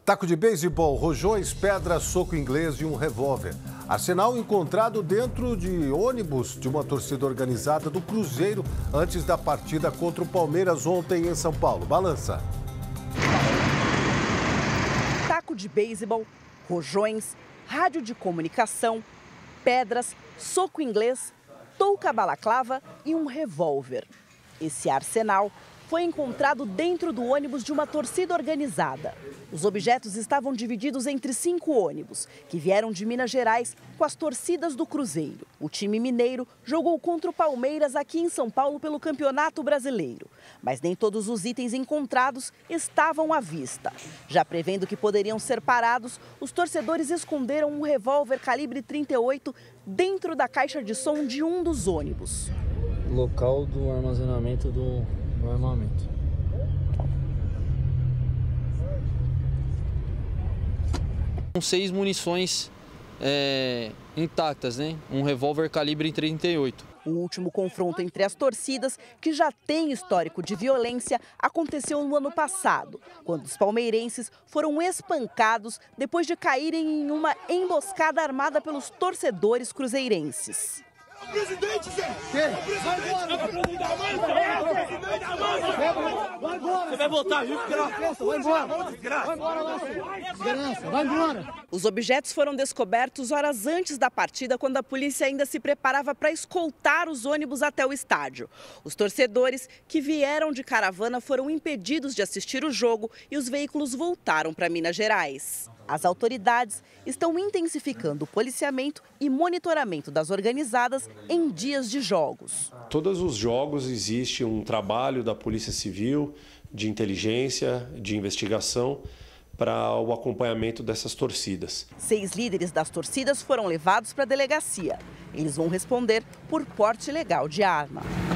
Taco de beisebol, rojões, pedra, soco inglês e um revólver. Arsenal encontrado dentro de ônibus de uma torcida organizada do Cruzeiro antes da partida contra o Palmeiras ontem em São Paulo. Balança. Taco de beisebol, rojões, rádio de comunicação, pedras, soco inglês, touca balaclava e um revólver. Esse arsenal foi encontrado dentro do ônibus de uma torcida organizada. Os objetos estavam divididos entre 5 ônibus, que vieram de Minas Gerais com as torcidas do Cruzeiro. O time mineiro jogou contra o Palmeiras aqui em São Paulo pelo Campeonato Brasileiro. Mas nem todos os itens encontrados estavam à vista. Já prevendo que poderiam ser parados, os torcedores esconderam um revólver calibre 38 dentro da caixa de som de um dos ônibus. Local do armazenamento do armamento. Com 6 munições intactas, né? Um revólver calibre 38. O último confronto entre as torcidas, que já tem histórico de violência, aconteceu no ano passado, quando os palmeirenses foram espancados depois de caírem em uma emboscada armada pelos torcedores cruzeirenses. Presidente, Zé! Vai embora! Você vai voltar, viu? Vai embora! Os objetos foram descobertos horas antes da partida, quando a polícia ainda se preparava para escoltar os ônibus até o estádio. Os torcedores que vieram de caravana foram impedidos de assistir o jogo e os veículos voltaram para Minas Gerais. As autoridades estão intensificando o policiamento e monitoramento das organizadas em dias de jogos. Todos os jogos existe um trabalho da Polícia Civil, de inteligência, de investigação para o acompanhamento dessas torcidas. 6 líderes das torcidas foram levados para a delegacia. Eles vão responder por porte ilegal de arma.